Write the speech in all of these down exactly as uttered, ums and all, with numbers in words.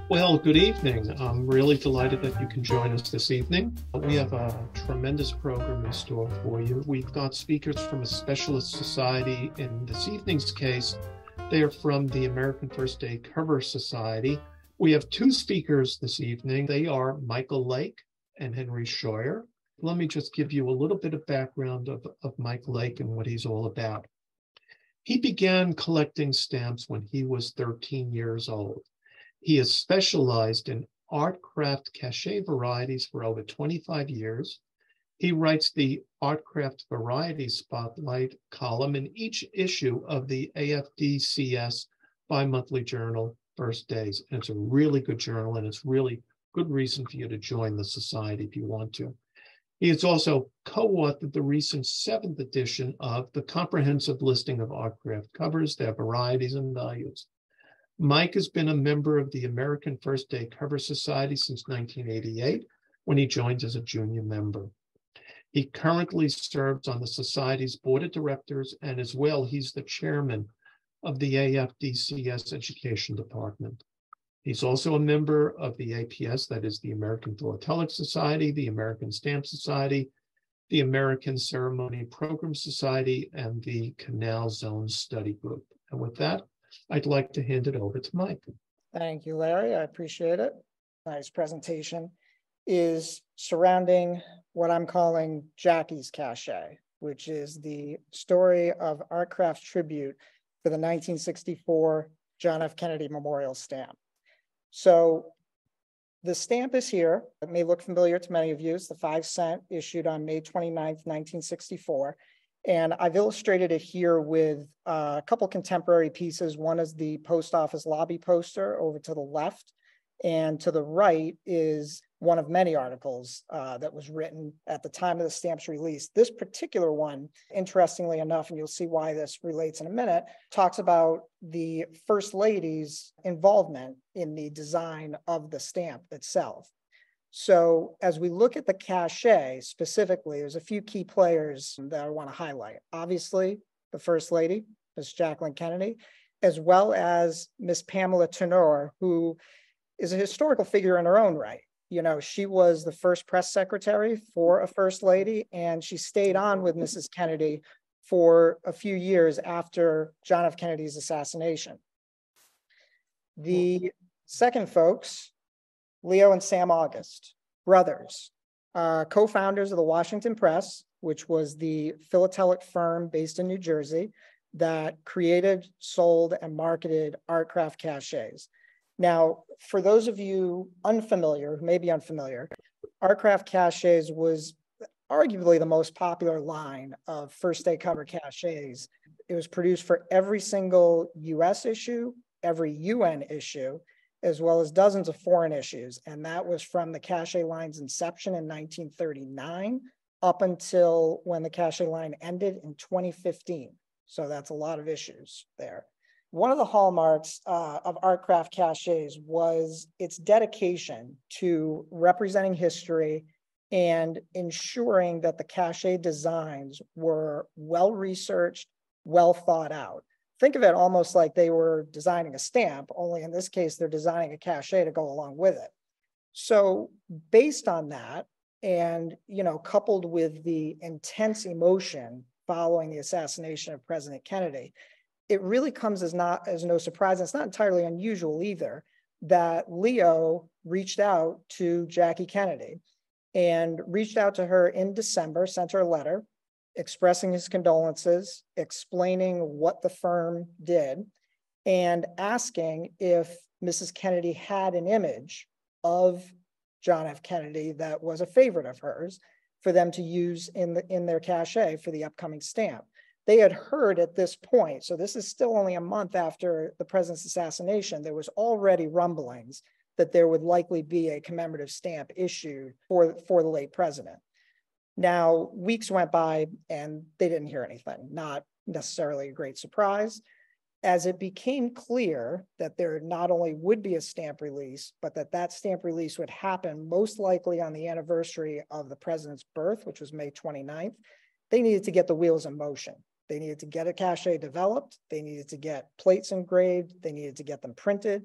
Well, good evening. I'm really delighted that you can join us this evening. We have a tremendous program in store for you. We've got speakers from a specialist society. In this evening's case, they are from the American First Day Cover Society. We have two speakers this evening. They are Michael Lake and Henry Scheuer. Let me just give you a little bit of background of, of Mike Lake and what he's all about. He began collecting stamps when he was thirteen years old. He has specialized in ArtCraft cachet varieties for over twenty-five years. He writes the ArtCraft Variety Spotlight column in each issue of the A F D C S bi-monthly journal, First Days. And it's a really good journal, and it's really good reason for you to join the society if you want to. He has also co-authored the recent seventh edition of the comprehensive listing of ArtCraft covers, their varieties and values. Mike has been a member of the American First Day Cover Society since nineteen eighty-eight, when he joined as a junior member. He currently serves on the Society's board of directors, and as well, he's the chairman of the A F D C S Education Department. He's also a member of the A P S, that is the American Philatelic Society, the American Stamp Society, the American Ceremony Program Society, and the Canal Zone Study Group. And with that, I'd like to hand it over to Mike. Thank you, Larry. I appreciate it. Tonight's presentation is surrounding what I'm calling Jackie's Cachet, which is the story of ArtCraft's tribute for the nineteen sixty-four John F. Kennedy Memorial Stamp. So the stamp is here. It may look familiar to many of you. It's the five cent issued on May twenty-ninth, nineteen sixty-four. And I've illustrated it here with uh, a couple contemporary pieces. One is the post office lobby poster over to the left, and to the right is one of many articles uh, that was written at the time of the stamp's release. This particular one, interestingly enough, and you'll see why this relates in a minute, talks about the First Lady's involvement in the design of the stamp itself. So as we look at the cachet specifically, there's a few key players that I want to highlight. Obviously, the First Lady, Miss Jacqueline Kennedy, as well as Miss Pamela Turnure, who is a historical figure in her own right. You know, she was the first press secretary for a First Lady, and she stayed on with Missus Kennedy for a few years after John F. Kennedy's assassination. The second folks, Leo and Sam August, brothers, uh, co-founders of the Washington Press, which was the philatelic firm based in New Jersey that created, sold, and marketed ArtCraft cachets. Now, for those of you unfamiliar, who may be unfamiliar, ArtCraft cachets was arguably the most popular line of First Day Cover cachets. It was produced for every single U S issue, every U N issue, as well as dozens of foreign issues. And that was from the cachet line's inception in nineteen thirty-nine up until when the cachet line ended in twenty fifteen. So that's a lot of issues there. One of the hallmarks uh, of ArtCraft cachets was its dedication to representing history and ensuring that the cachet designs were well-researched, well thought out. Think of it almost like they were designing a stamp, only in this case, they're designing a cachet to go along with it. So based on that, and you know, coupled with the intense emotion following the assassination of President Kennedy, it really comes as not as no surprise, and it's not entirely unusual either, that Leo reached out to Jackie Kennedy and reached out to her in December, sent her a letter expressing his condolences, explaining what the firm did, and asking if Missus Kennedy had an image of John F. Kennedy that was a favorite of hers for them to use in, the, in their cachet for the upcoming stamp. They had heard at this point, so this is still only a month after the president's assassination, there was already rumblings that there would likely be a commemorative stamp issued for, for the late president. Now, weeks went by and they didn't hear anything, not necessarily a great surprise, as it became clear that there not only would be a stamp release, but that that stamp release would happen most likely on the anniversary of the president's birth, which was May twenty-ninth. They needed to get the wheels in motion. They needed to get a cachet developed. They needed to get plates engraved. They needed to get them printed.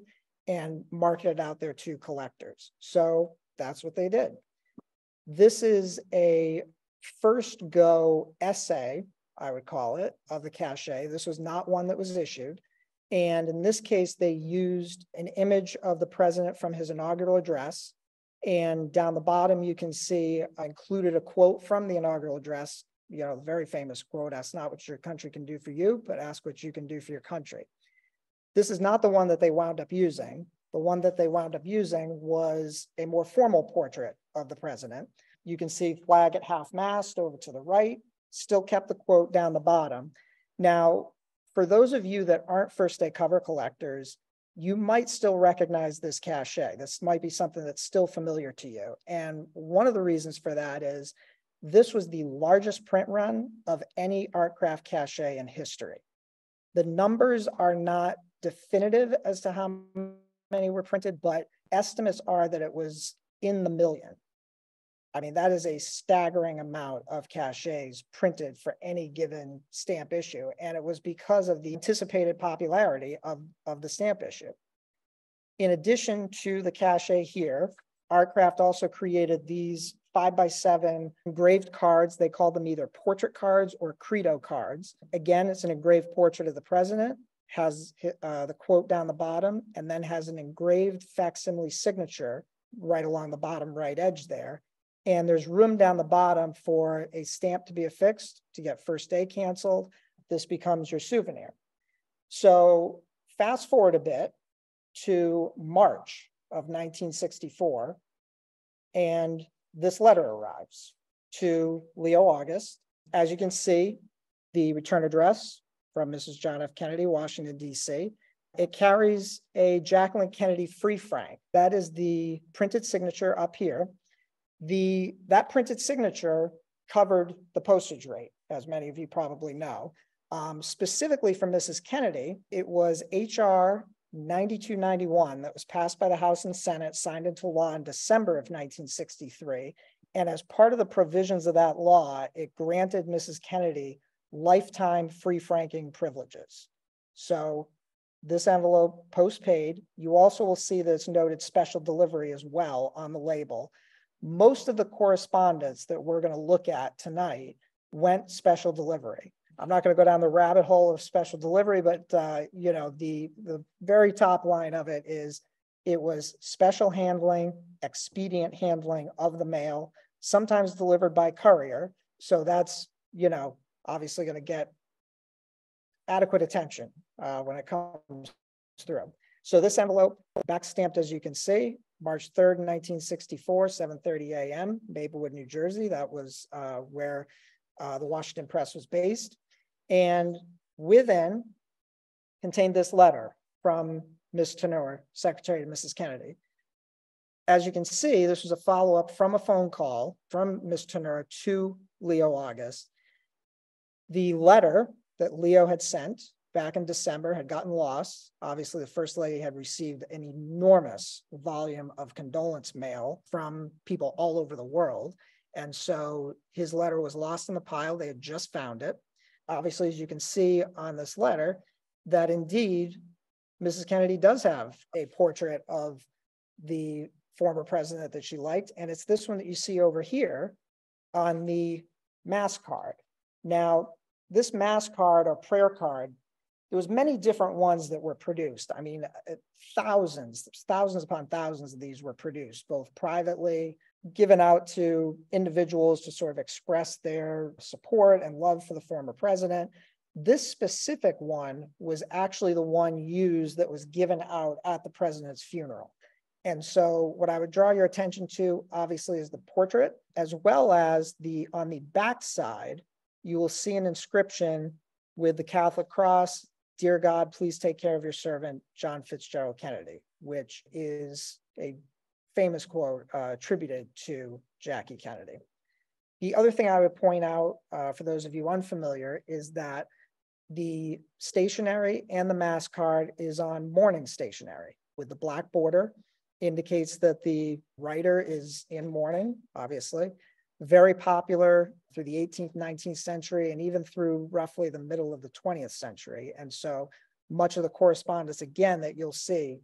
and market it out there to collectors. So that's what they did. This is a first go essay, I would call it, of the cachet. This was not one that was issued. And in this case, they used an image of the president from his inaugural address. And down the bottom, you can see I included a quote from the inaugural address, you know, the very famous quote, "Ask not what your country can do for you, but ask what you can do for your country." This is not the one that they wound up using. The one that they wound up using was a more formal portrait of the president. You can see flag at half mast over to the right, still kept the quote down the bottom. Now, for those of you that aren't first day cover collectors, you might still recognize this cachet. This might be something that's still familiar to you. And one of the reasons for that is this was the largest print run of any ArtCraft cachet in history. The numbers are not definitive as to how many were printed, but estimates are that it was in the million. I mean, that is a staggering amount of cachets printed for any given stamp issue. And it was because of the anticipated popularity of, of the stamp issue. In addition to the cachet here, ArtCraft also created these five by seven engraved cards. They called them either portrait cards or credo cards. Again, it's an engraved portrait of the president, has uh, the quote down the bottom, and then has an engraved facsimile signature right along the bottom right edge there. And there's room down the bottom for a stamp to be affixed to get first day canceled. This becomes your souvenir. So fast forward a bit to March of nineteen sixty-four, and this letter arrives to Leo August. As you can see, the return address from Missus John F. Kennedy, Washington, D C. It carries a Jacqueline Kennedy free frank. That is the printed signature up here. The, that printed signature covered the postage rate, as many of you probably know. Um, specifically for Missus Kennedy, it was H R ninety-two ninety-one that was passed by the House and Senate, signed into law in December of nineteen sixty-three. And as part of the provisions of that law, it granted Missus Kennedy lifetime free franking privileges. So this envelope post-paid. You also will see that it's noted special delivery as well on the label. Most of the correspondence that we're going to look at tonight went special delivery. I'm not going to go down the rabbit hole of special delivery, but uh, you know, the, the very top line of it is it was special handling, expedient handling of the mail, sometimes delivered by courier. So that's, you know, obviously going to get adequate attention uh, when it comes through. So this envelope, back stamped, as you can see, March third, nineteen sixty-four, seven thirty a m, Maplewood, New Jersey. That was uh, where uh, the Washington Press was based. And within contained this letter from Miz Turnure, Secretary to Missus Kennedy. As you can see, this was a follow-up from a phone call from Miz Turnure to Leo August. The letter that Leo had sent back in December had gotten lost. Obviously, the First Lady had received an enormous volume of condolence mail from people all over the world. And so his letter was lost in the pile. They had just found it. Obviously, as you can see on this letter, that indeed, Missus Kennedy does have a portrait of the former president that she liked. And it's this one that you see over here on the mass card. Now, this mass card or prayer card, there was many different ones that were produced. I mean, thousands, thousands upon thousands of these were produced, both privately, given out to individuals to sort of express their support and love for the former president. This specific one was actually the one used that was given out at the president's funeral. And so what I would draw your attention to, obviously, is the portrait, as well as the, on the back side, you will see an inscription with the Catholic cross, "Dear God, please take care of your servant, John Fitzgerald Kennedy," which is a famous quote uh, attributed to Jackie Kennedy. The other thing I would point out uh, for those of you unfamiliar is that the stationery and the mass card is on mourning stationery with the black border, indicates that the writer is in mourning, obviously. Very popular through the eighteenth, nineteenth century, and even through roughly the middle of the twentieth century. And so much of the correspondence, again, that you'll see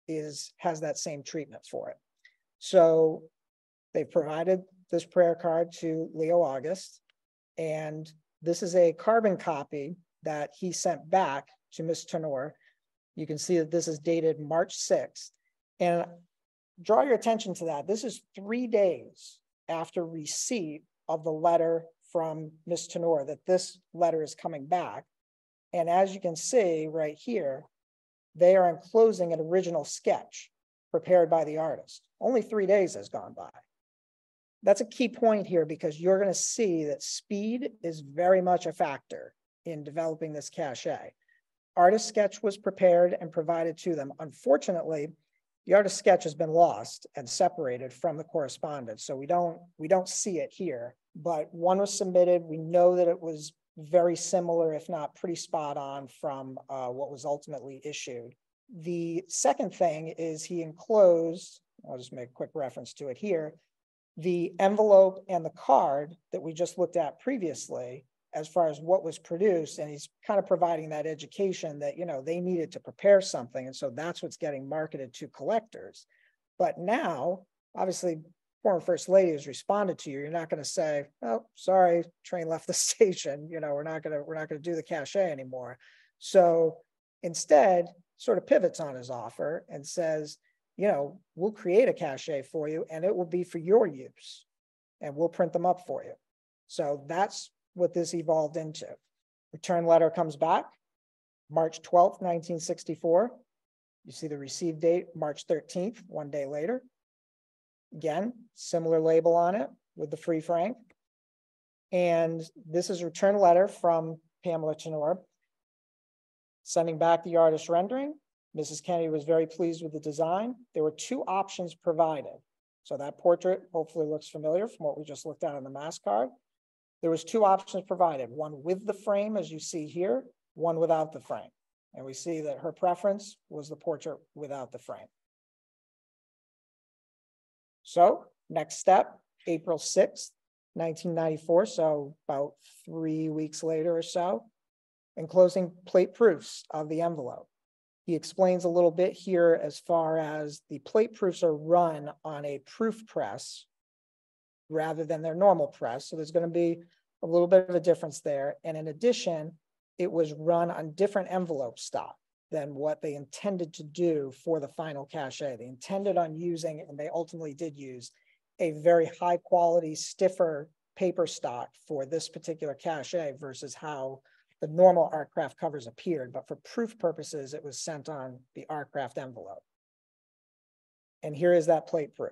is has that same treatment for it. So they provided this prayer card to Leo August, and this is a carbon copy that he sent back to Miss Turnure. You can see that this is dated March sixth. And draw your attention to that. This is three days after receipt of the letter from Miss Turnure that this letter is coming back. And as you can see right here, they are enclosing an original sketch prepared by the artist. Only three days has gone by. That's a key point here because you're going to see that speed is very much a factor in developing this cachet. Artist sketch was prepared and provided to them. Unfortunately, the artist sketch has been lost and separated from the correspondence. So we don't, we don't see it here, but one was submitted. We know that it was very similar, if not pretty spot on from uh, what was ultimately issued. The second thing is he enclosed, I'll just make a quick reference to it here, the envelope and the card that we just looked at previously as far as what was produced, and he's kind of providing that education that, you know, they needed to prepare something, and so that's what's getting marketed to collectors. But now, obviously, former First Lady has responded to you. You're not going to say, "Oh, sorry, train left the station. You know, we're not going to we're not going to do the cachet anymore." So instead, sort of pivots on his offer and says, "You know, we'll create a cachet for you, and it will be for your use, and we'll print them up for you." So that's what this evolved into. Return letter comes back, March twelfth, nineteen sixty-four. You see the received date, March thirteenth, one day later. Again, similar label on it with the free frank. And this is a return letter from Pamela Turnure, sending back the artist rendering. Missus Kennedy was very pleased with the design. There were two options provided. So that portrait hopefully looks familiar from what we just looked at on the mask card. There was two options provided, one with the frame, as you see here, one without the frame. And we see that her preference was the portrait without the frame. So next step, April sixth, nineteen ninety-four, so about three weeks later or so, enclosing plate proofs of the envelope. He explains a little bit here as far as the plate proofs are run on a proof press rather than their normal press. So there's going to be a little bit of a difference there. And in addition, it was run on different envelope stock than what they intended to do for the final cachet. They intended on using, and they ultimately did use, a very high quality, stiffer paper stock for this particular cachet versus how the normal ArtCraft covers appeared. But for proof purposes, it was sent on the ArtCraft envelope. And here is that plate proof.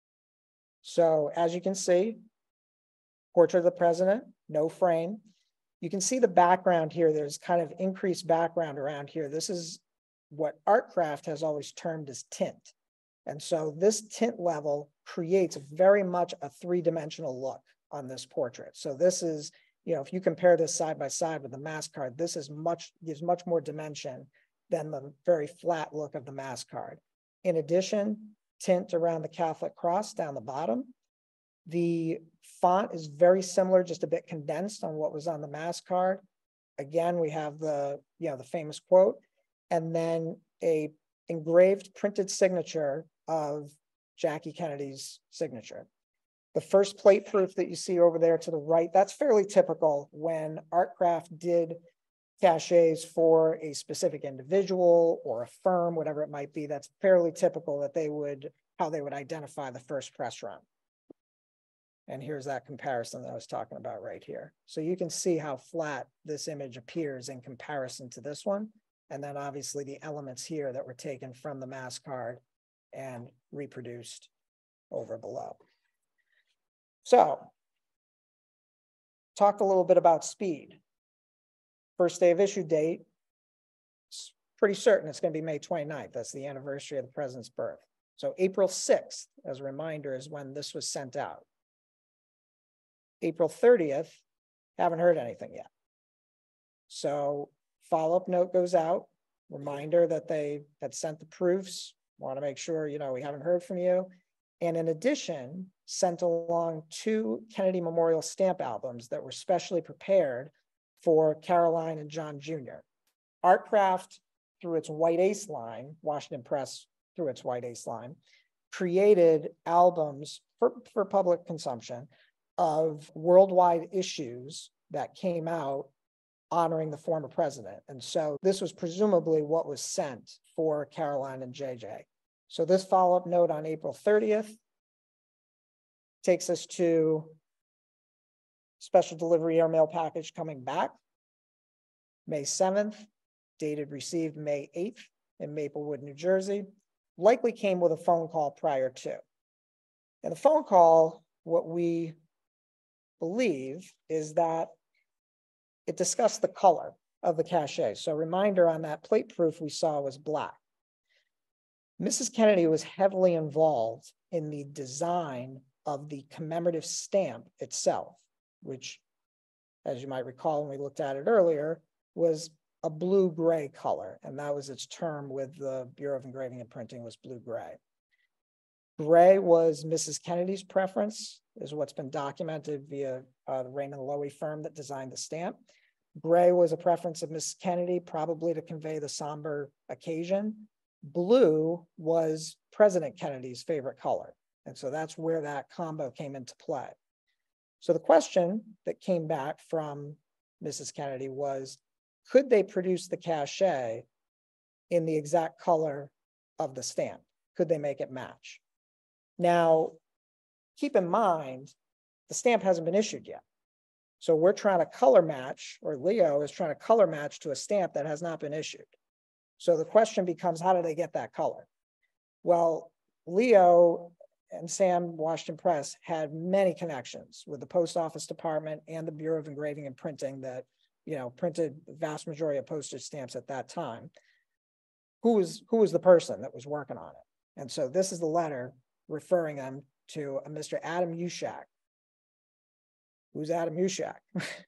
So as you can see, portrait of the president, no frame. You can see the background here. There's kind of increased background around here. This is what ArtCraft has always termed as tint. And so this tint level creates very much a three-dimensional look on this portrait. So this is, you know, if you compare this side by side with the mask card, this is much, gives much more dimension than the very flat look of the mask card. In addition, tint around the Catholic cross down the bottom. The font is very similar, just a bit condensed on what was on the mask card. Again, we have the, you know, the famous quote, and then a engraved printed signature of Jackie Kennedy's signature. The first plate proof that you see over there to the right, that's fairly typical when ArtCraft did cachets for a specific individual or a firm, whatever it might be. That's fairly typical that they would, how they would identify the first press run. And here's that comparison that I was talking about right here. So you can see how flat this image appears in comparison to this one. And then obviously the elements here that were taken from the mask card and reproduced over below. So, talked a little bit about speed. First day of issue date, it's pretty certain it's going to be May twenty-ninth. That's the anniversary of the president's birth. So April sixth, as a reminder, is when this was sent out. April thirtieth, haven't heard anything yet. So follow-up note goes out, reminder that they had sent the proofs, want to make sure, you know, we haven't heard from you. And in addition, sent along two Kennedy Memorial stamp albums that were specially prepared for Caroline and John Junior ArtCraft, through its White Ace line, Washington Press through its white ace line, created albums for, for public consumption of worldwide issues that came out honoring the former president. And so this was presumably what was sent for Caroline and J J. So this follow-up note on April thirtieth takes us to special delivery airmail package coming back. May seventh, dated received May eighth in Maplewood, New Jersey, likely came with a phone call prior to. And the phone call, what we believe is that it discussed the color of the cachet. So reminder on that plate proof we saw was black. Missus Kennedy was heavily involved in the design of the commemorative stamp itself, which, as you might recall when we looked at it earlier, was a blue-gray color, and that was its term with the Bureau of Engraving and Printing, was blue-gray. Gray was Missus Kennedy's preference, is what's been documented via uh, the Raymond Loewy firm that designed the stamp. Gray was a preference of Missus Kennedy, probably to convey the somber occasion. Blue was President Kennedy's favorite color, and so that's where that combo came into play. So the question that came back from Missus Kennedy was, could they produce the cachet in the exact color of the stamp? Could they make it match? Now, keep in mind, the stamp hasn't been issued yet. So we're trying to color match, or Leo is trying to color match to a stamp that has not been issued. So the question becomes, how do they get that color? Well, Leo and Sam Washington Press had many connections with the Post Office Department and the Bureau of Engraving and Printing that, you know, printed the vast majority of postage stamps at that time. Who was, who was the person that was working on it? And so this is the letter referring them to a Mister Adam Ushak. Who's Adam Ushak?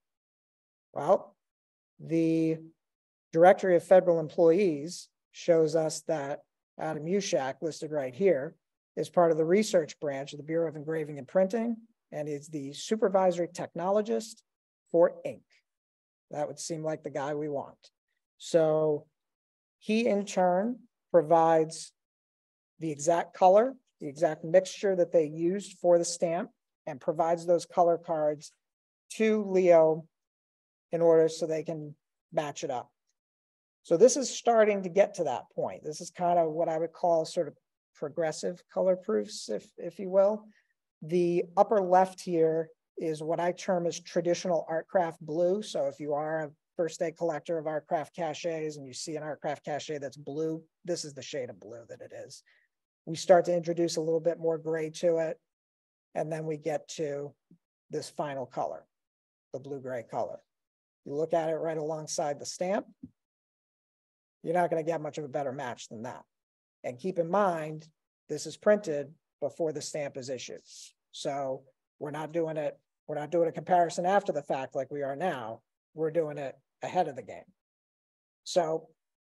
Well, the Directory of Federal Employees shows us that Adam Ushak, listed right here, is part of the research branch of the Bureau of Engraving and Printing, and is the supervisory technologist for ink. That would seem like the guy we want. So he, in turn, provides the exact color, the exact mixture that they used for the stamp, and provides those color cards to Leo in order so they can match it up. So this is starting to get to that point. This is kind of what I would call sort of progressive color proofs, if, if you will. The upper left here is what I term as traditional ArtCraft blue. So if you are a first day collector of ArtCraft cachets and you see an ArtCraft cachet that's blue, this is the shade of blue that it is. We start to introduce a little bit more gray to it, and then we get to this final color, the blue-gray color. You look at it right alongside the stamp, you're not going to get much of a better match than that. And keep in mind, this is printed before the stamp is issued. So we're not doing it, we're not doing a comparison after the fact like we are now. We're doing it ahead of the game. So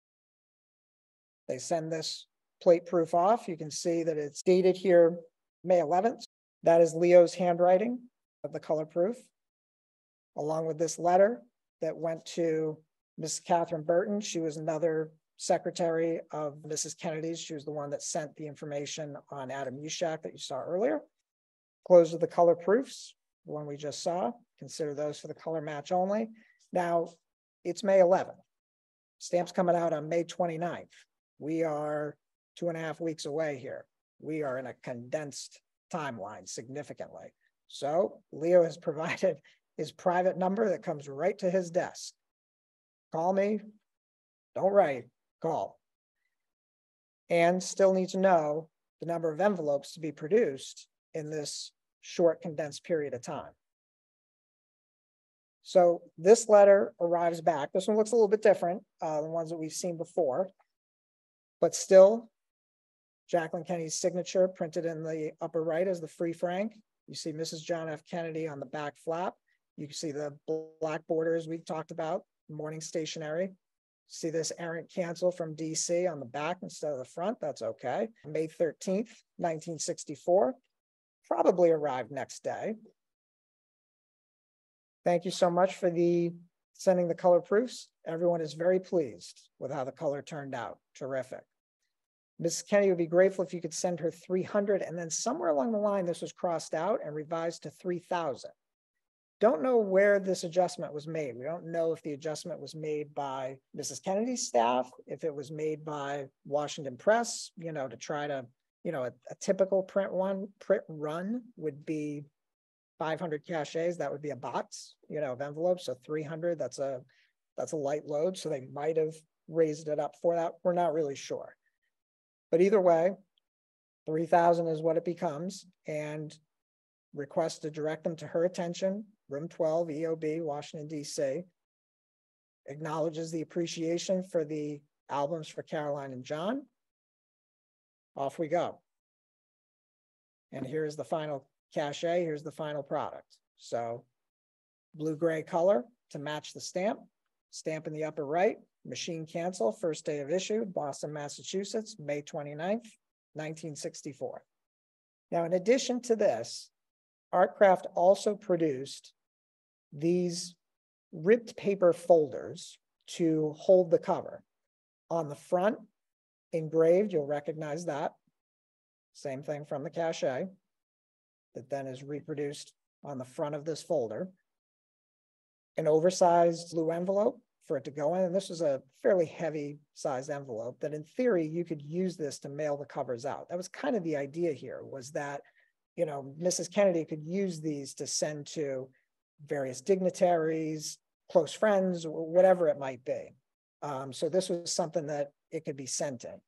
they send this plate proof off. You can see that it's dated here May eleventh. That is Leo's handwriting of the color proof, along with this letter that went to Miss Catherine Burton. She was another secretary of Missus Kennedy's. She was the one that sent the information on Adam Ushak that you saw earlier. Closed with the color proofs, the one we just saw. Consider those for the color match only. Now, it's May eleventh. Stamp's coming out on May twenty-ninth. We are two and a half weeks away here. We are in a condensed timeline significantly. So Leo has provided his private number that comes right to his desk. Call me, don't write, call. And still need to know the number of envelopes to be produced in this short condensed period of time. So this letter arrives back. This one looks a little bit different uh, than the ones that we've seen before, but still Jacqueline Kennedy's signature printed in the upper right as the Free Frank. You see Missus John F. Kennedy on the back flap. You can see the black borders we talked about, morning stationery. See this errant cancel from D C on the back instead of the front. That's okay. May thirteenth, nineteen sixty-four. Probably arrived next day. Thank you so much for the sending the color proofs. Everyone is very pleased with how the color turned out. Terrific. Missus Kennedy would be grateful if you could send her three hundred, and then somewhere along the line, this was crossed out and revised to three thousand. Don't know where this adjustment was made. We don't know if the adjustment was made by Missus Kennedy's staff, if it was made by Washington Press, you know, to try to, you know, a, a typical print one, print run would be five hundred cachets. That would be a box, you know, of envelopes. So three hundred, that's a, that's a light load. So they might have raised it up for that. We're not really sure. But either way, three thousand is what it becomes, and request to direct them to her attention, room twelve, E O B, Washington, D C. Acknowledges the appreciation for the albums for Caroline and John. Off we go. And here's the final cachet. Here's the final product. So blue-gray color to match the stamp. Stamp in the upper right. Machine cancel, first day of issue, Boston, Massachusetts, May twenty-ninth, nineteen sixty-four. Now, in addition to this, ArtCraft also produced these ripped paper folders to hold the cover. On the front, engraved, you'll recognize that. Same thing from the cachet that then is reproduced on the front of this folder. An oversized blue envelope for it to go in. And this was a fairly heavy sized envelope that in theory, you could use this to mail the covers out. That was kind of the idea here, was that, you know, Missus Kennedy could use these to send to various dignitaries, close friends, whatever it might be. Um, so this was something that it could be sent in.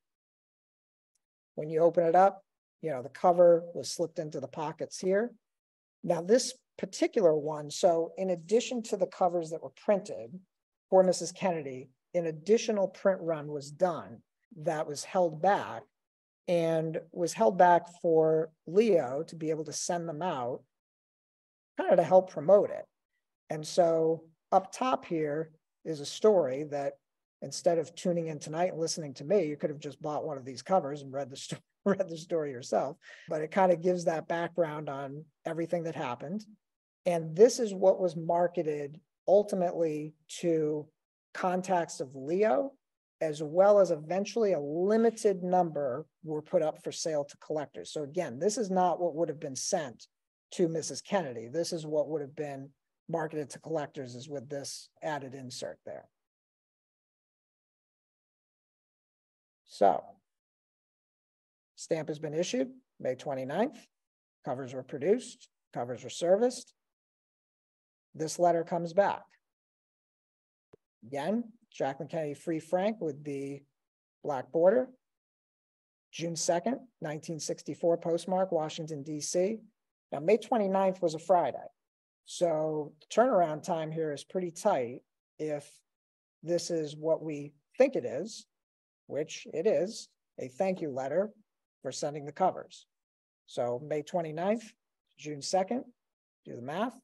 When you open it up, you know, the cover was slipped into the pockets here. Now this particular one, so in addition to the covers that were printed for Missus Kennedy, an additional print run was done that was held back and was held back for Leo to be able to send them out, kind of to help promote it. And so up top here is a story that instead of tuning in tonight and listening to me, you could have just bought one of these covers and read the, sto read the story yourself. But it kind of gives that background on everything that happened. And this is what was marketed ultimately to contacts of Leo, as well as eventually a limited number were put up for sale to collectors. So again, this is not what would have been sent to Missus Kennedy. This is what would have been marketed to collectors, is with this added insert there. So, stamp has been issued May twenty-ninth. Covers were produced, covers were serviced. This letter comes back. Again, Jacqueline Kennedy Free Frank with the black border. June second, nineteen sixty-four postmark, Washington, D C. Now, May twenty-ninth was a Friday. So the turnaround time here is pretty tight if this is what we think it is, which it is, a thank you letter for sending the covers. So May twenty-ninth, June second, do the math.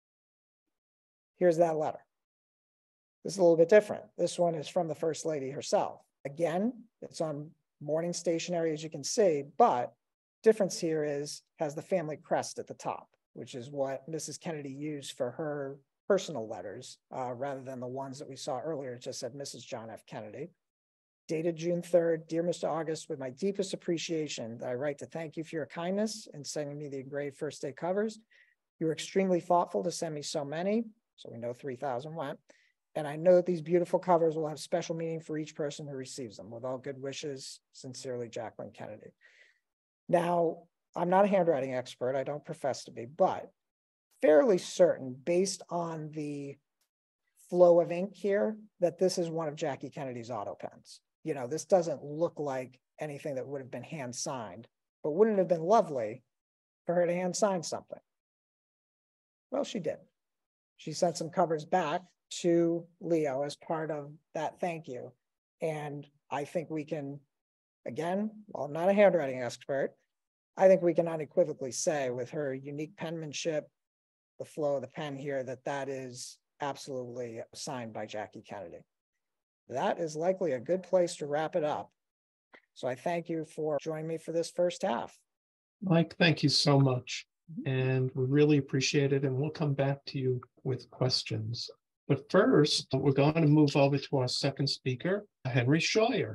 Here's that letter. This is a little bit different. This one is from the First Lady herself. Again, it's on morning stationery, as you can see, but difference here is has the family crest at the top, which is what Missus Kennedy used for her personal letters, uh, rather than the ones that we saw earlier. It just said Missus John F. Kennedy. Dated June third, dear Mister August, with my deepest appreciation, I write to thank you for your kindness in sending me the engraved first day covers. You were extremely thoughtful to send me so many, so we know three thousand went. And I know that these beautiful covers will have special meaning for each person who receives them. With all good wishes, sincerely, Jacqueline Kennedy. Now, I'm not a handwriting expert. I don't profess to be, but fairly certain, based on the flow of ink here, that this is one of Jackie Kennedy's auto pens. You know, this doesn't look like anything that would have been hand signed, but wouldn't it have been lovely for her to hand sign something? Well, she did. She sent some covers back to Leo as part of that thank you. And I think we can, again, while I'm not a handwriting expert, I think we can unequivocally say with her unique penmanship, the flow of the pen here, that that is absolutely signed by Jackie Kennedy. That is likely a good place to wrap it up. So I thank you for joining me for this first half. Mike, thank you so much. And we really appreciate it. And we'll come back to you with questions. But first, we're going to move over to our second speaker, Henry Scheuer.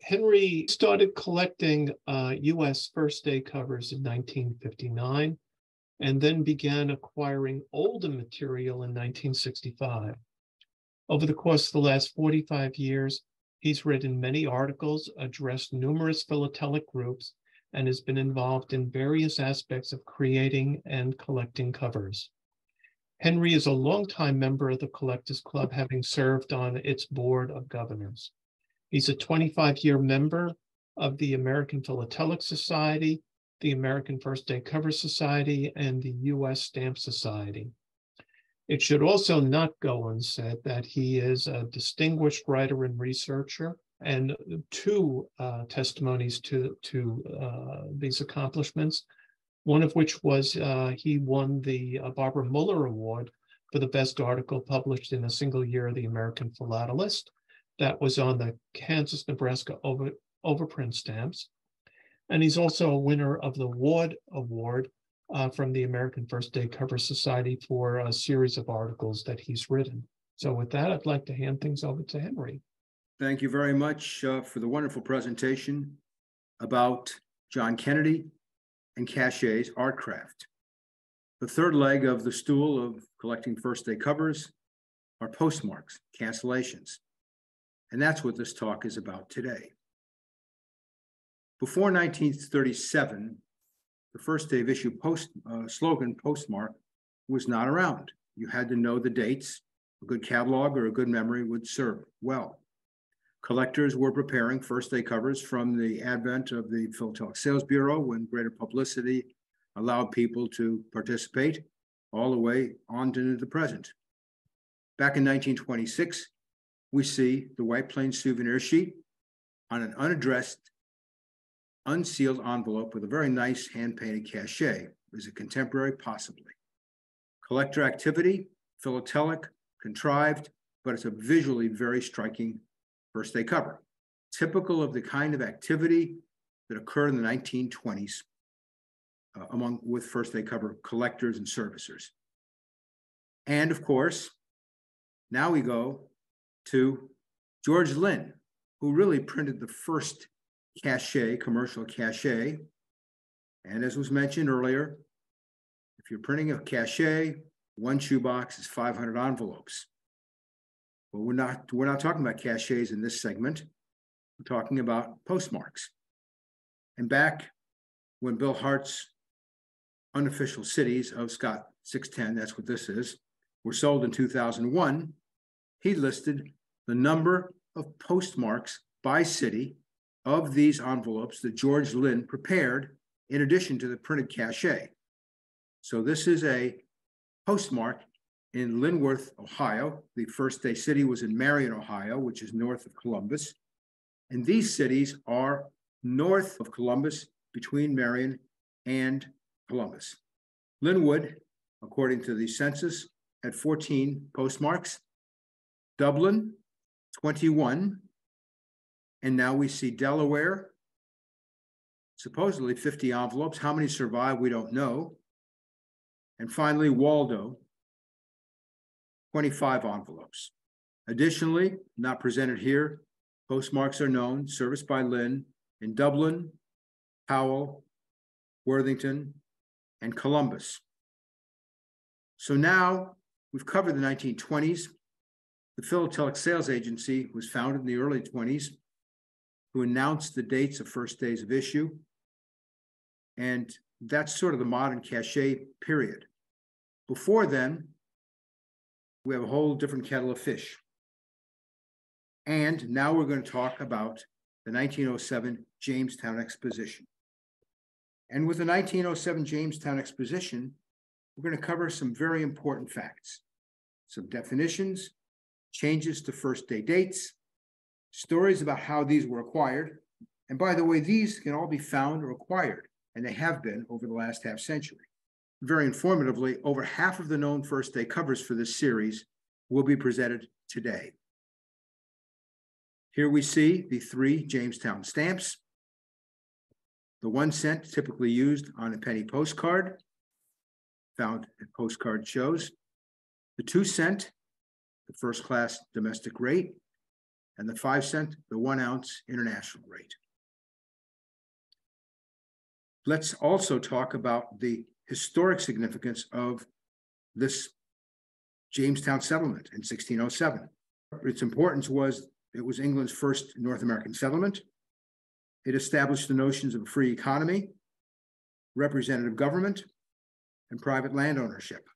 Henry started collecting uh, U S first day covers in nineteen fifty-nine and then began acquiring older material in nineteen sixty-five. Over the course of the last forty-five years, he's written many articles, addressed numerous philatelic groups, and has been involved in various aspects of creating and collecting covers. Henry is a longtime member of the Collectors Club, having served on its board of governors. He's a twenty-five-year member of the American Philatelic Society, the American First Day Cover Society, and the U S Stamp Society. It should also not go unsaid that he is a distinguished writer and researcher, and two uh, testimonies to, to uh, these accomplishments, one of which was uh, he won the uh, Barbara Muller Award for the best article published in a single year of the American Philatelist. That was on the Kansas, Nebraska over, overprint stamps. And he's also a winner of the Ward Award uh, from the American First Day Cover Society for a series of articles that he's written. So with that, I'd like to hand things over to Henry. Thank you very much uh, for the wonderful presentation about John Kennedy and Cachet's ArtCraft. The third leg of the stool of collecting first day covers are postmarks, cancellations. And that's what this talk is about today. Before nineteen thirty-seven, the first day of issue post uh, slogan postmark was not around. You had to know the dates. A good catalog or a good memory would serve well. Collectors were preparing first day covers from the advent of the Philatelic Sales Bureau, when greater publicity allowed people to participate, all the way on to the present. Back in nineteen twenty-six, we see the White Plains souvenir sheet on an unaddressed, unsealed envelope with a very nice hand-painted cachet. Is it contemporary? Possibly. Collector activity, philatelic, contrived, but it's a visually very striking first day cover, typical of the kind of activity that occurred in the nineteen twenties uh, among with first day cover collectors and servicers. And of course, now we go to George Lynn, who really printed the first cachet, commercial cachet. And as was mentioned earlier, if you're printing a cachet, one shoebox is five hundred envelopes. But we're not, we're not talking about cachets in this segment. We're talking about postmarks. And back when Bill Hart's unofficial cities of Scott six ten, that's what this is, were sold in two thousand one, he listed the number of postmarks by city of these envelopes that George Lynn prepared in addition to the printed cachet. So this is a postmark in Linworth, Ohio. The first day city was in Marion, Ohio, which is north of Columbus. And these cities are north of Columbus, between Marion and Columbus. Linwood, according to the census, had fourteen postmarks. Dublin, twenty-one. And now we see Delaware, supposedly fifty envelopes. How many survive, we don't know. And finally, Waldo, twenty-five envelopes. Additionally, not presented here, postmarks are known, serviced by Lynn in Dublin, Powell, Worthington, and Columbus. So now we've covered the nineteen twenties. The Philatelic Sales Agency was founded in the early twenties to announce the dates of first days of issue. And that's sort of the modern cachet period. Before then, we have a whole different kettle of fish. And now we're going to talk about the nineteen oh seven Jamestown Exposition. And with the nineteen oh seven Jamestown Exposition, we're going to cover some very important facts, some definitions, changes to first day dates, stories about how these were acquired. And by the way, these can all be found or acquired, and they have been over the last half century. Very informatively, over half of the known first day covers for this series will be presented today. Here we see the three Jamestown stamps. The one cent typically used on a penny postcard, found at postcard shows. The two cent, the first class domestic rate. and the five cent, the one ounce international rate. Let's also talk about the historic significance of this Jamestown settlement in sixteen oh seven. Its importance was it was England's first North American settlement. It established the notions of a free economy, representative government, and private land ownership.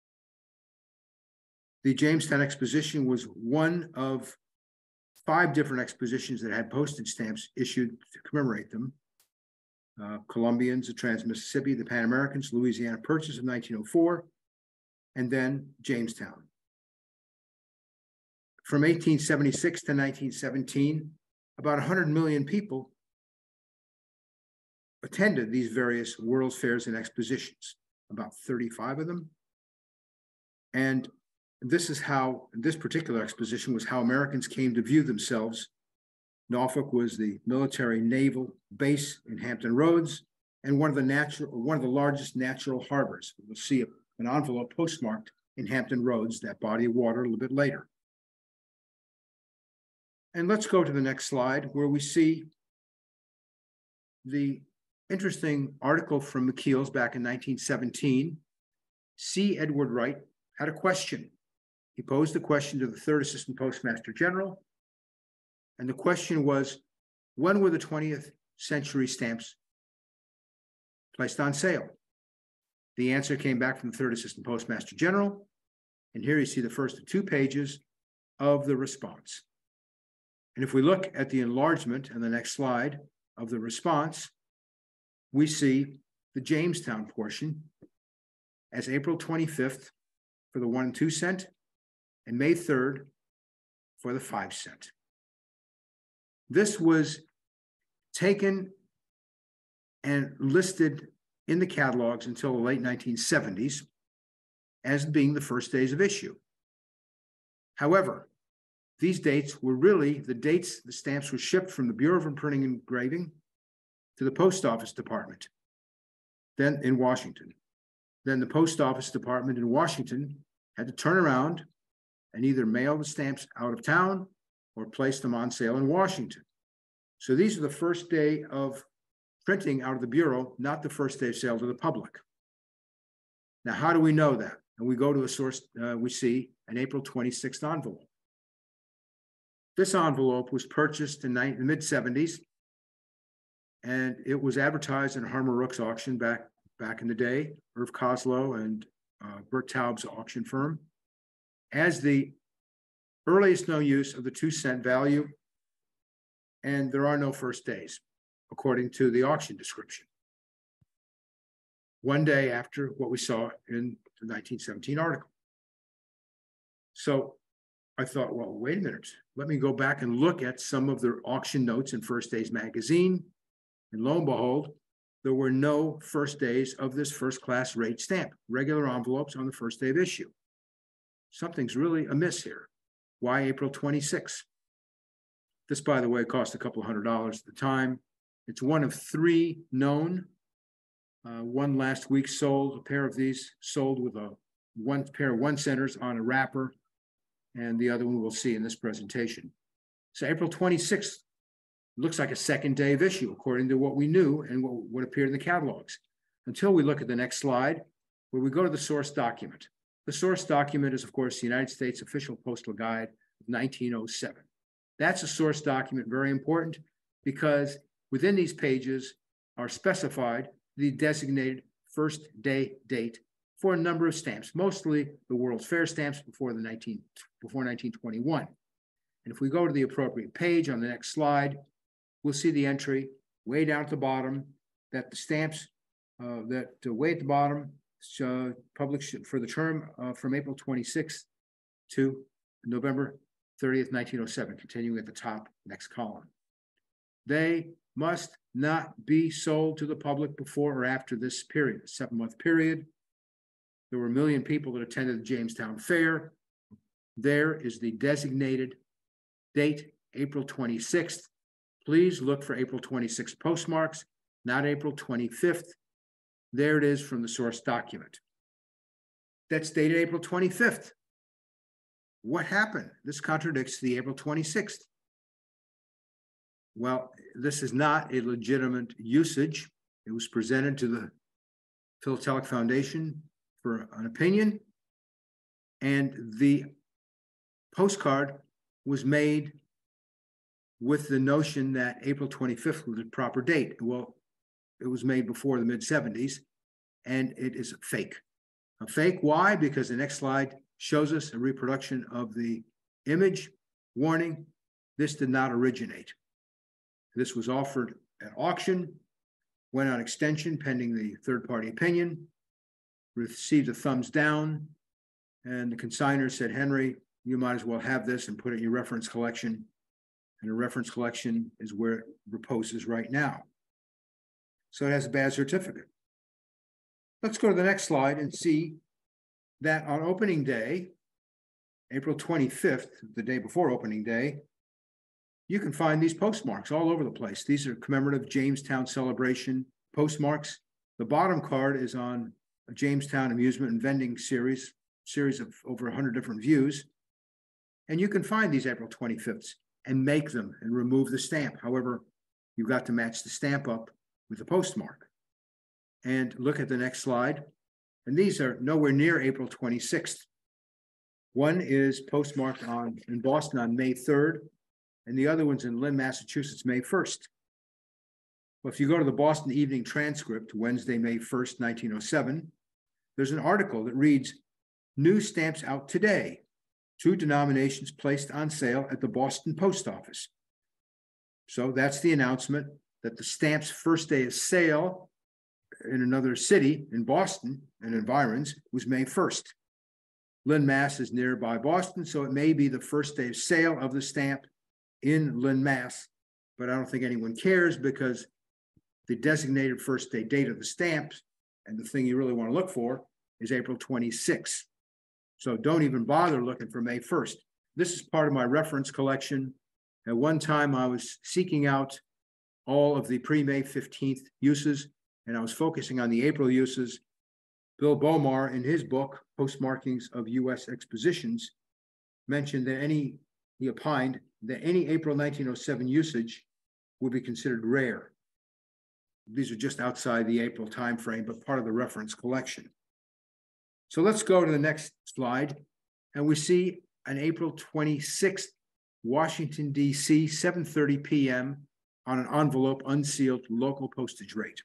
The Jamestown Exposition was one of five different expositions that had postage stamps issued to commemorate them. Uh, Columbians, the Trans-Mississippi, the Pan Americans, Louisiana Purchase of nineteen oh four, and then Jamestown. From eighteen seventy-six to nineteen seventeen, about one hundred million people attended these various World's Fairs and Expositions, about thirty-five of them. And this is how, this particular exposition was how Americans came to view themselves. Norfolk was the military naval base in Hampton Roads and one of the natural, one of the largest natural harbors. We'll see an envelope postmarked in Hampton Roads, that body of water, a little bit later. And let's go to the next slide where we see the interesting article from McKeel's back in nineteen seventeen. C. Edward Wright had a question. He posed the question to the third Assistant Postmaster General. And the question was, when were the twentieth century stamps placed on sale? The answer came back from the third Assistant Postmaster General. And here you see the first two pages of the response. And if we look at the enlargement in the next slide of the response, we see the Jamestown portion as April twenty-fifth for the one and two cent and May third for the five cent. This was taken and listed in the catalogs until the late nineteen seventies as being the first days of issue. However, these dates were really the dates the stamps were shipped from the Bureau of Printing and Engraving to the Post Office Department, then in Washington. Then the Post Office Department in Washington had to turn around and either mail the stamps out of town or place them on sale in Washington. So these are the first day of printing out of the Bureau, not the first day of sale to the public. Now, how do we know that? And we go to a source, uh, we see an April twenty-sixth envelope. This envelope was purchased in the mid seventies, and it was advertised in a Harmer Rook's auction back, back in the day, Irv Koslow and uh, Bert Taub's auction firm, as the earliest known use of the two cent value, and there are no first days, according to the auction description. One day after what we saw in the nineteen seventeen article. So I thought, well, wait a minute, let me go back and look at some of the auction notes in First Days magazine. And lo and behold, there were no first days of this first class rate stamp, regular envelopes on the first day of issue. Something's really amiss here. Why April twenty-sixth? This, by the way, cost a couple hundred dollars at the time. It's one of three known. Uh, one last week sold, a pair of these sold with a one pair of one centers on a wrapper, and the other one we'll see in this presentation. So April twenty-sixth looks like a second day of issue, according to what we knew and what, what appeared in the catalogs, until we look at the next slide, where we go to the source document. The source document is, of course, the United States Official Postal Guide of nineteen oh seven. That's a source document, very important, because within these pages are specified the designated first day date for a number of stamps, mostly the World's Fair stamps before the nineteen, before nineteen twenty-one. And if we go to the appropriate page on the next slide, we'll see the entry way down at the bottom that the stamps uh, that uh, way at the bottom uh, published for the term uh, from April twenty-sixth to November thirtieth, nineteen oh seven, continuing at the top, next column. They must not be sold to the public before or after this period, a seven-month period. There were a million people that attended the Jamestown Fair. There is the designated date, April twenty-sixth. Please look for April twenty-sixth postmarks, not April twenty-fifth. There it is from the source document. That's dated April twenty-fifth. What happened? This contradicts the April twenty-sixth. Well, this is not a legitimate usage. It was presented to the Philatelic Foundation for an opinion, and the postcard was made with the notion that April twenty-fifth was the proper date. Well, it was made before the mid seventies, and it is fake. A fake, why? Because the next slide shows us a reproduction of the image. Warning, this did not originate. This was offered at auction, went on extension pending the third-party opinion, received a thumbs down, and the consignor said, Henry, you might as well have this and put it in your reference collection. And the reference collection is where it reposes right now. So it has a bad certificate. Let's go to the next slide and see that on opening day, April twenty-fifth, the day before opening day, you can find these postmarks all over the place. These are commemorative Jamestown celebration postmarks. The bottom card is on a Jamestown amusement and vending series, series of over one hundred different views. And you can find these April twenty-fifths and make them and remove the stamp. However, you've got to match the stamp up with the postmark. And look at the next slide. And these are nowhere near April twenty-sixth. One is postmarked on in Boston on May third, and the other one's in Lynn, Massachusetts, May first. Well, if you go to the Boston Evening Transcript, Wednesday, May first, nineteen oh seven, there's an article that reads, new stamps out today. Two denominations placed on sale at the Boston Post Office. So that's the announcement that the stamp's first day of sale in another city in Boston and environs was May first. Lynn, Mass is nearby Boston, so it may be the first day of sale of the stamp in Lynn, Mass, but I don't think anyone cares because the designated first day date of the stamps and the thing you really want to look for is April twenty-sixth. So don't even bother looking for May first. This is part of my reference collection. At one time, I was seeking out all of the pre-May fifteenth uses, and I was focusing on the April uses. Bill Bomar, in his book, Postmarkings of U S Expositions, mentioned that any, he opined that any April nineteen oh seven usage would be considered rare. These are just outside the April timeframe, but part of the reference collection. So let's go to the next slide, and we see an April twenty-sixth, Washington, D C, seven thirty p m on an envelope, unsealed, local postage rate.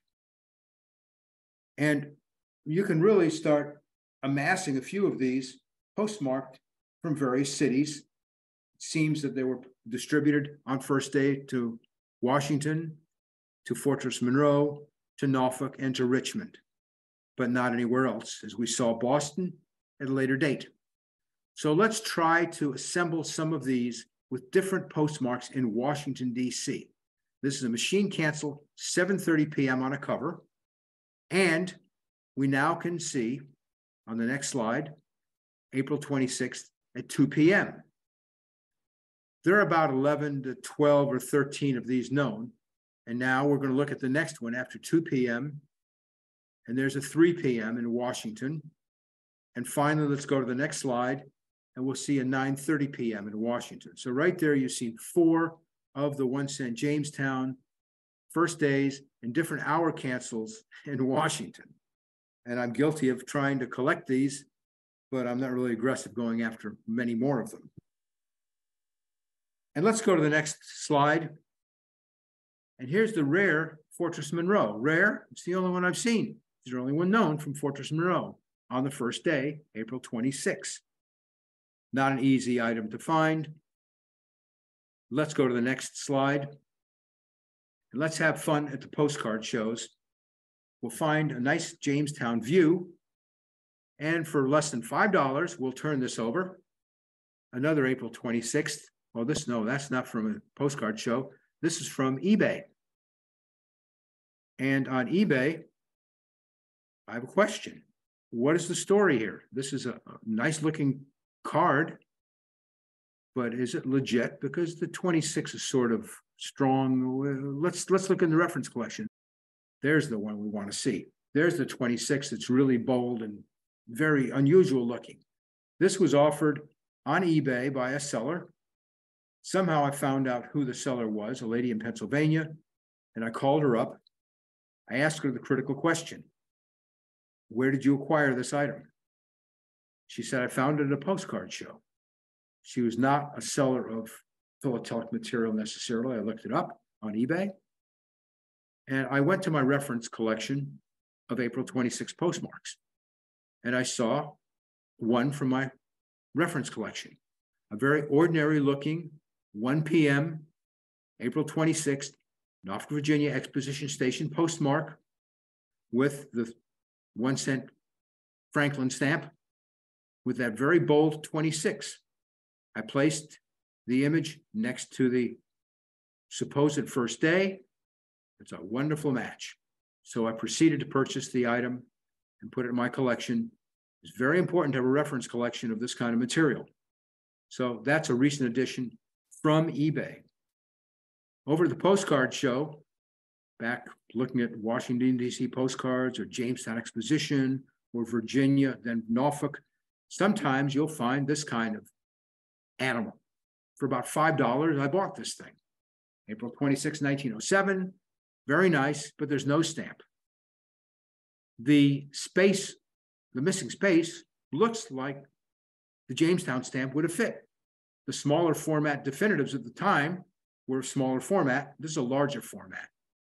And you can really start amassing a few of these postmarked from various cities. It seems that they were distributed on first day to Washington, to Fortress Monroe, to Norfolk, and to Richmond, but not anywhere else, as we saw Boston at a later date. So let's try to assemble some of these with different postmarks in Washington, D C. This is a machine cancel, seven thirty p m on a cover, and we now can see on the next slide, April twenty-sixth at two p m There are about eleven to twelve or thirteen of these known. And now we're going to look at the next one after two p m And there's a three p m in Washington. And finally, let's go to the next slide and we'll see a nine thirty p m in Washington. So right there, you've seen four of the one cent Jamestown first days and different hour cancels in Washington. And I'm guilty of trying to collect these, but I'm not really aggressive going after many more of them. And let's go to the next slide. And here's the rare Fortress Monroe. Rare, it's the only one I've seen. It's the only one known from Fortress Monroe on the first day, April twenty-sixth. Not an easy item to find. Let's go to the next slide. And let's have fun at the postcard shows. We'll find a nice Jamestown view. And for less than five dollars, we'll turn this over. Another April twenty-sixth. Well, this, no, that's not from a postcard show. This is from eBay. And on eBay, I have a question. What is the story here? This is a, a nice looking card, but is it legit? Because the twenty-six is sort of strong. Let's, let's look in the reference collection. There's the one we want to see. There's the twenty-six. It's really bold and very unusual looking. This was offered on eBay by a seller Somehow I found out who the seller was, a lady in Pennsylvania, and I called her up. I asked her the critical question: where did you acquire this item? She said, I found it at a postcard show. She was not a seller of philatelic material necessarily. I looked it up on eBay. And I went to my reference collection of April twenty-sixth postmarks. And I saw one from my reference collection, a very ordinary looking one p m April twenty-sixth, Norfolk, Virginia Exposition Station postmark with the one cent Franklin stamp with that very bold twenty-six. I placed the image next to the supposed first day. It's a wonderful match. So I proceeded to purchase the item and put it in my collection. It's very important to have a reference collection of this kind of material. So that's a recent addition from eBay. Over at the postcard show, back looking at Washington, D C postcards or Jamestown Exposition or Virginia, then Norfolk, sometimes you'll find this kind of animal. For about five dollars, I bought this thing. April twenty-sixth, nineteen oh seven, very nice, but there's no stamp. The space, the missing space, looks like the Jamestown stamp would have fit. The smaller format definitives at the time were a smaller format. This is a larger format.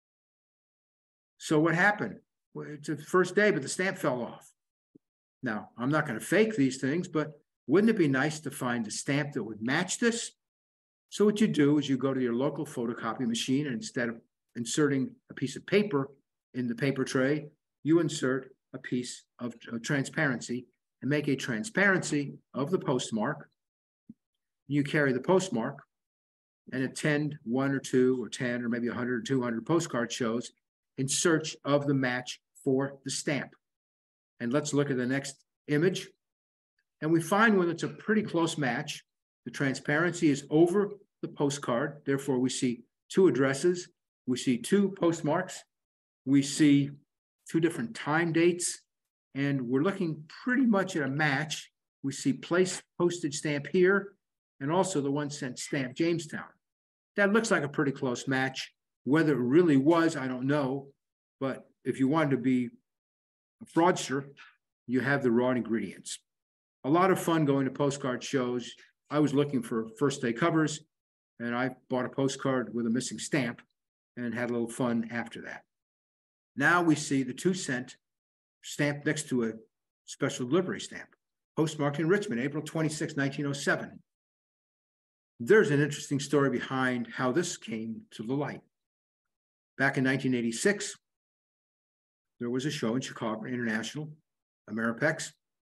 So what happened? Well, it's the first day, but the stamp fell off. Now, I'm not going to fake these things, but wouldn't it be nice to find a stamp that would match this? So what you do is you go to your local photocopy machine, and instead of inserting a piece of paper in the paper tray, you insert a piece of, of transparency and make a transparency of the postmark. You carry the postmark and attend one or two or ten or maybe one hundred or two hundred postcard shows in search of the match for the stamp. And let's look at the next image. And we find one that's a pretty close match. The transparency is over the postcard. Therefore, we see two addresses. We see two postmarks. We see two different time dates. And we're looking pretty much at a match. We see place postage stamp here and also the one cent stamp Jamestown. That looks like a pretty close match. Whether it really was, I don't know. But if you wanted to be a fraudster, you have the raw ingredients. A lot of fun going to postcard shows. I was looking for first day covers, and I bought a postcard with a missing stamp and had a little fun after that. Now we see the two cent stamp next to a special delivery stamp, postmarked in Richmond, April twenty-sixth, nineteen oh seven. There's an interesting story behind how this came to the light. Back in nineteen eighty-six, there was a show in Chicago, International, Ameripex,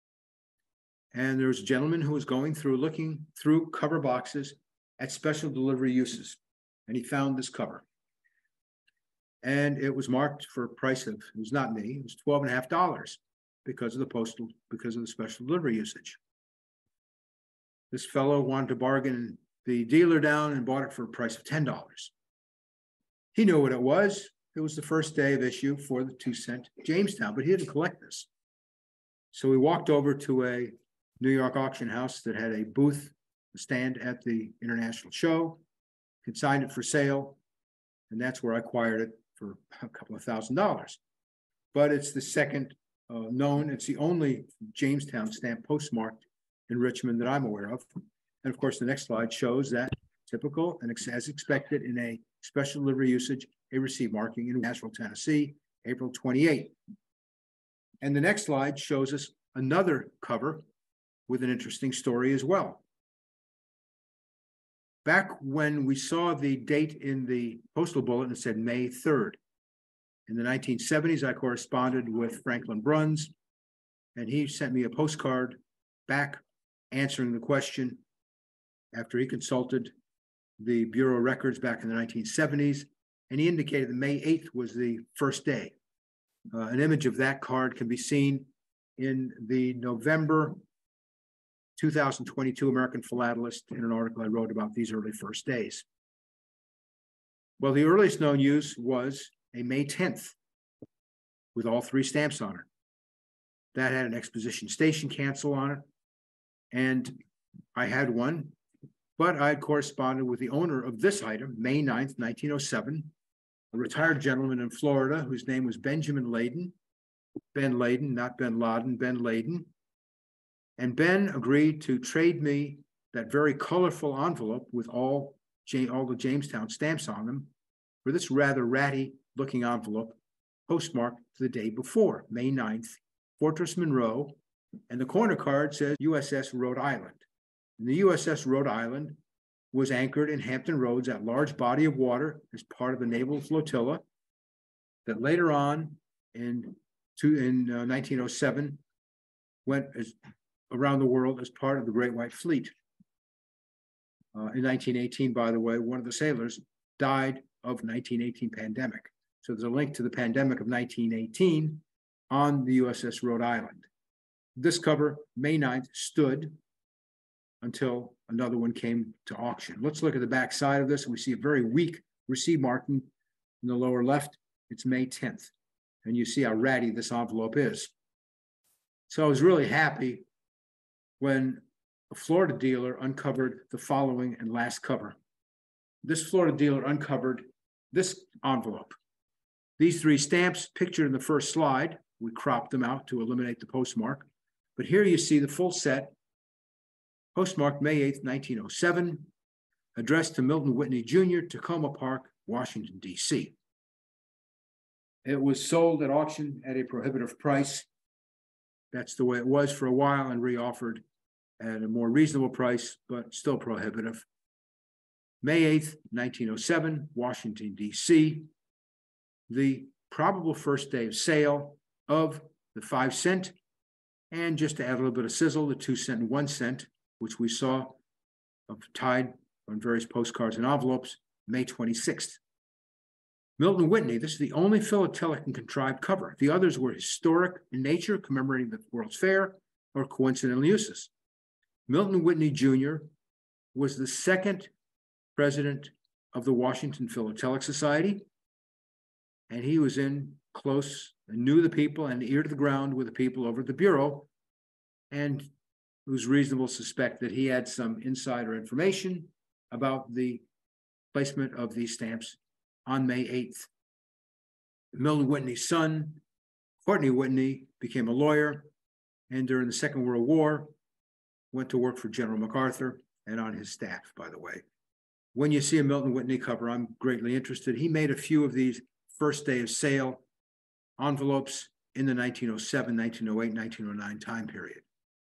and there was a gentleman who was going through, looking through cover boxes at special delivery uses, and he found this cover. And it was marked for a price of, it was not me, it was twelve and a half dollars because of the postal, because of the special delivery usage. This fellow wanted to bargain the dealer down and bought it for a price of ten dollars. He knew what it was. It was the first day of issue for the two cent Jamestown, but he didn't collect this. So we walked over to a New York auction house that had a booth, a stand at the international show, consigned it for sale, and that's where I acquired it for a couple of thousand dollars. But it's the second uh, known, it's the only Jamestown stamp postmarked in Richmond that I'm aware of. And of course, the next slide shows that typical and as expected in a special delivery usage, a receipt marking in Nashville, Tennessee, April twenty-eighth. And the next slide shows us another cover with an interesting story as well. Back when we saw the date in the postal bulletin, it said May third. In the nineteen seventies, I corresponded with Franklin Bruns, and he sent me a postcard back answering the question after he consulted the Bureau of Records back in the nineteen seventies, and he indicated that May eighth was the first day. Uh, an image of that card can be seen in the November two thousand twenty-two American Philatelist in an article I wrote about these early first days. Well, the earliest known use was a May tenth with all three stamps on it. That had an exposition station cancel on it. And I had one but I had corresponded with the owner of this item, May ninth, nineteen oh seven, a retired gentleman in Florida whose name was Benjamin Layden, Ben Layden, not Ben Laden, Ben Layden. And Ben agreed to trade me that very colorful envelope with all, all the Jamestown stamps on them for this rather ratty looking envelope postmarked the day before, May ninth, Fortress Monroe, and the corner card says U S S Rhode Island. And the U S S Rhode Island was anchored in Hampton Roads, that large body of water, as part of the naval flotilla that later on in, two, in uh, nineteen oh seven went as, around the world as part of the Great White Fleet. Uh, in nineteen eighteen, by the way, one of the sailors died of nineteen eighteen pandemic. So there's a link to the pandemic of nineteen eighteen on the U S S Rhode Island. This cover, May ninth, stood until another one came to auction. Let's look at the back side of this, and we see a very weak receipt marking in the lower left. It's May tenth, and you see how ratty this envelope is. So I was really happy when a Florida dealer uncovered the following and last cover. This Florida dealer uncovered this envelope. These three stamps pictured in the first slide, we cropped them out to eliminate the postmark, but here you see the full set, postmarked May eighth, nineteen oh seven, addressed to Milton Whitney Junior, Tacoma Park, Washington, D C. It was sold at auction at a prohibitive price. That's the way it was for a while, and reoffered at a more reasonable price, but still prohibitive. May eighth, nineteen oh seven, Washington, D C. The probable first day of sale of the five cent, and just to add a little bit of sizzle, the two cent and one cent, which we saw of tied on various postcards and envelopes, May twenty-sixth. Milton Whitney, this is the only philatelic and contrived cover. The others were historic in nature, commemorating the World's Fair, or coincidental uses. Milton Whitney Junior was the second president of the Washington Philatelic Society, and he was in close and knew the people and ear to the ground with the people over at the Bureau, and it was reasonable to suspect that he had some insider information about the placement of these stamps on May eighth. Milton Whitney's son, Courtney Whitney, became a lawyer, and during the Second World War, went to work for General MacArthur and on his staff, by the way. When you see a Milton Whitney cover, I'm greatly interested. He made a few of these first day of sale envelopes in the nineteen oh seven, nineteen oh eight, nineteen oh nine time period.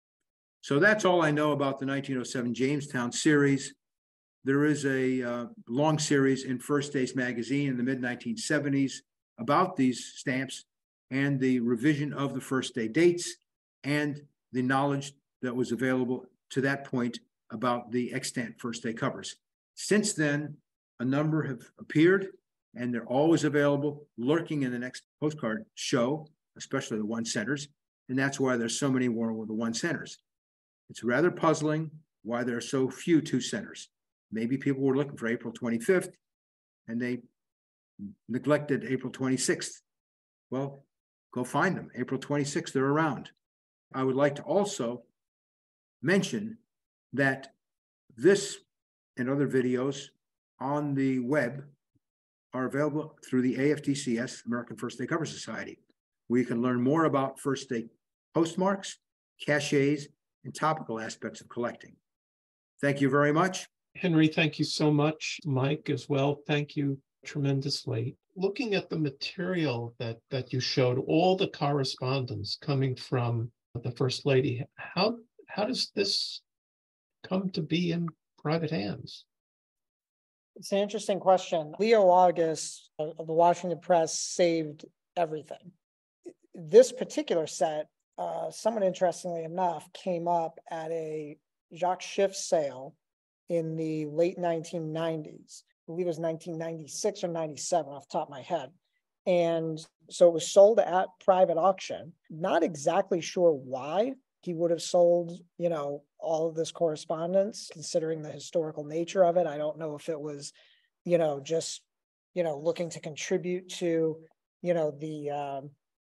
So that's all I know about the nineteen oh seven Jamestown series. There is a uh, long series in First Days magazine in the mid nineteen seventies about these stamps and the revision of the first day dates and the knowledge that was available to that point about the extant first day covers. Since then, a number have appeared, and they're always available, lurking in the next postcard show, especially the one centers, and that's why there's so many more with the one centers. It's rather puzzling why there are so few two centers. Maybe people were looking for April twenty-fifth, and they neglected April twenty-sixth. Well, go find them. April twenty-sixth, they're around. I would like to also mention that this and other videos on the web are available through the A F D C S, American First Day Cover Society, where you can learn more about first day postmarks, cachets, and topical aspects of collecting. Thank you very much. Henry, thank you so much. Mike as well, thank you tremendously. Looking at the material that, that you showed, all the correspondence coming from the First Lady, how, how does this come to be in private hands? It's an interesting question. Leo August of the Washington Press saved everything. This particular set, uh, somewhat interestingly enough, came up at a Jacques Schiff sale in the late nineteen nineties. I believe it was nineteen ninety-six or ninety-seven off the top of my head. And so it was sold at private auction. Not exactly sure why he would have sold, you know, all of this correspondence, considering the historical nature of it. I don't know if it was, you know, just, you know, looking to contribute to, you know, the, um,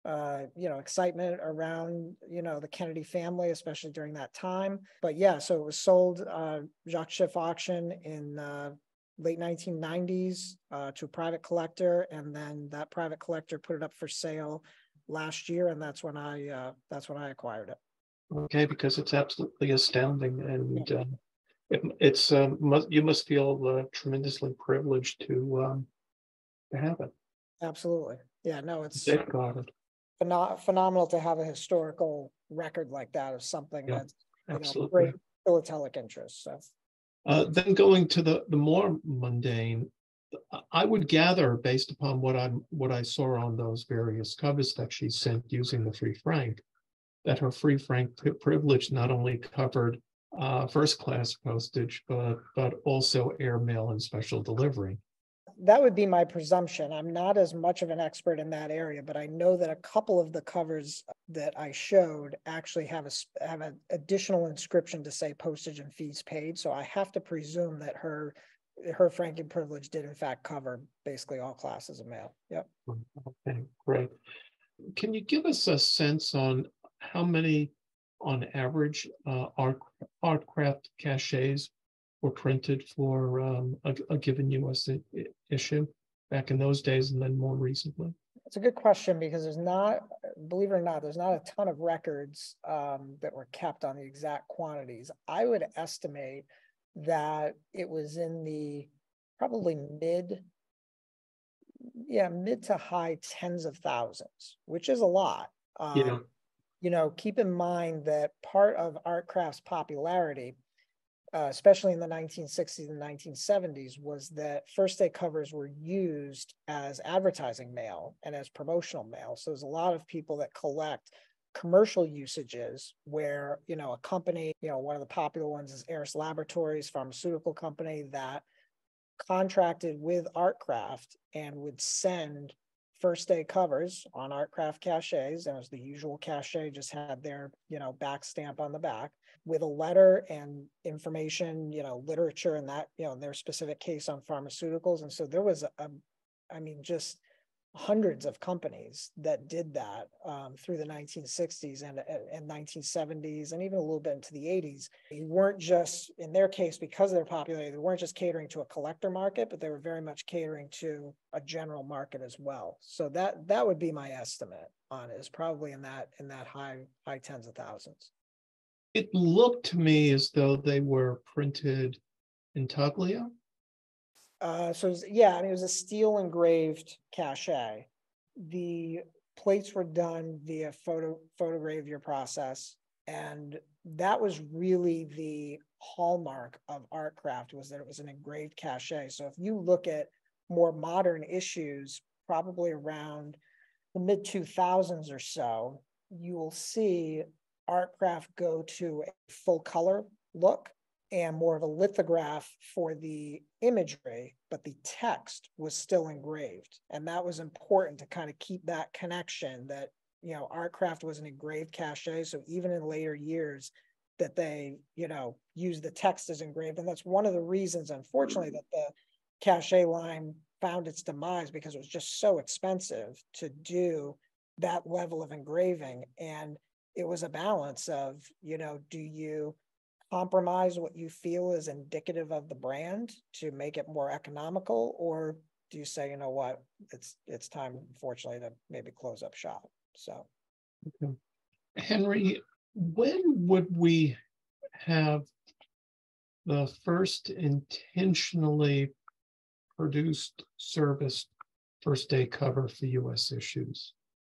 uh, you know, excitement around, you know, the Kennedy family, especially during that time. But yeah, so it was sold uh, Jacques Schiff auction in uh, late nineteen nineties uh, to a private collector, and then that private collector put it up for sale last year, and that's when I uh, that's when I acquired it. Okay, because it's absolutely astounding, and yeah. uh, it, it's um, must, you must feel uh, tremendously privileged to um, to have it. Absolutely, yeah. No, it's safeguarded. Phenom- phenomenal to have a historical record like that of something Yeah, that's, you absolutely. know, great philatelic interest. So. Uh, then going to the the more mundane, I would gather, based upon what I'm what I saw on those various covers that she sent using the free frank, that her free frank privilege not only covered uh, first class postage, but but also airmail and special delivery. That would be my presumption. I'm not as much of an expert in that area, but I know that a couple of the covers that I showed actually have a have an additional inscription to say postage and fees paid. So I have to presume that her her franking privilege did in fact cover basically all classes of mail. Yep. Okay, great. Can you give us a sense on how many, on average, uh, art ArtCraft cachets were printed for um, a, a given U S issue back in those days, and then more recently? It's a good question, because there's not, believe it or not, there's not a ton of records um, that were kept on the exact quantities. I would estimate that it was in the probably mid, yeah, mid to high tens of thousands, which is a lot. Um, Yeah. You know, keep in mind that part of ArtCraft's popularity, Uh, especially in the nineteen sixties and nineteen seventies, was that first day covers were used as advertising mail and as promotional mail. So there's a lot of people that collect commercial usages where, you know, a company, you know, one of the popular ones is Eris Laboratories, pharmaceutical company, that contracted with ArtCraft and would send first day covers on ArtCraft cachets. And it was the usual cachet, just had their, you know, back stamp on the back with a letter and information, you know, literature, and that, you know, in their specific case on pharmaceuticals. And so there was a, a I mean, just hundreds of companies that did that um, through the nineteen sixties and, and nineteen seventies, and even a little bit into the eighties. They weren't just, in their case, because of their popularity, they weren't just catering to a collector market, but they were very much catering to a general market as well. So that that would be my estimate on it, is probably in that in that high high tens of thousands. It looked to me as though they were printed intaglio. Uh, so it was, yeah, I mean, it was a steel engraved cachet. The plates were done via photo photogravure process, and that was really the hallmark of ArtCraft, was that it was an engraved cachet. So if you look at more modern issues, probably around the mid two thousands or so, you will see ArtCraft go to a full color look and more of a lithograph for the imagery, but the text was still engraved. And that was important to kind of keep that connection that, you know, ArtCraft was an engraved cachet. So even in later years that they, you know, use the text as engraved. And that's one of the reasons, unfortunately, that the cachet line found its demise, because it was just so expensive to do that level of engraving. And it was a balance of, you know, do you compromise what you feel is indicative of the brand to make it more economical, or do you say, you know what, it's it's time, unfortunately, to maybe close up shop? So, okay. Henry, when would we have the first intentionally produced serviced first day cover for U S issues?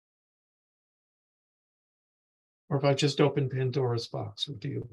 Or if I just opened Pandora's box with you?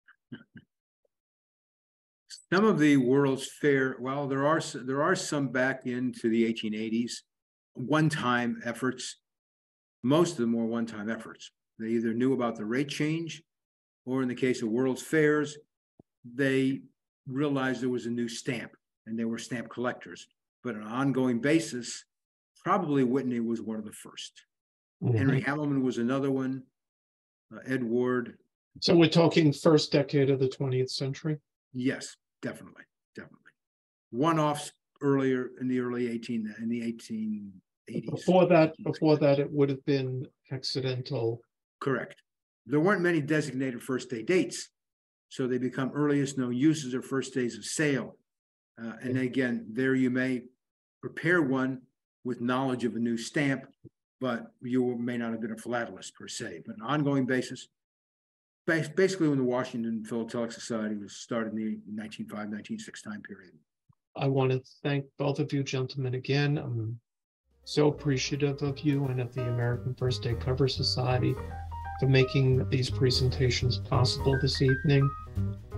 Some of the World's Fair, well, there are there are some back into the eighteen eighties, one-time efforts. Most of them were one-time efforts. They either knew about the rate change, or in the case of World's Fairs, they realized there was a new stamp, and they were stamp collectors. But on an ongoing basis, probably Whitney was one of the first. Mm-hmm. Henry Hamilton was another one. Uh, Ed Ward. So we're talking first decade of the twentieth century? Yes, definitely, definitely. One-offs earlier in the early eighteen, in the eighteen eighties. Before that, before that, it would have been accidental. Correct. There weren't many designated first day dates, so they become earliest known uses or first days of sale. Uh, and again, there you may prepare one with knowledge of a new stamp, but you may not have been a philatelist per se. But on an ongoing basis, basically when the Washington Philatelic Society was started in the nineteen oh five, nineteen oh six time period. I want to thank both of you gentlemen again. I'm so appreciative of you and of the American First Day Cover Society for making these presentations possible this evening.